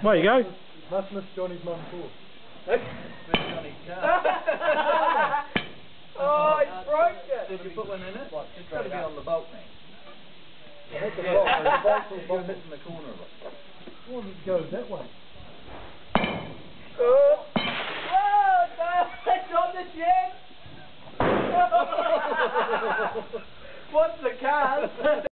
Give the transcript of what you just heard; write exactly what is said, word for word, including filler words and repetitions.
There you go. Must miss Johnny's mum too. Miss Johnny's car. Oh, he broke it! Did you put one in it? What, it's got to be on the bolt, mate. I hit the bolt, the bolt's all You're bumbled. hitting the corner of it. Oh, it goes that way. Oh, oh no! It's on the jet! What's the cars?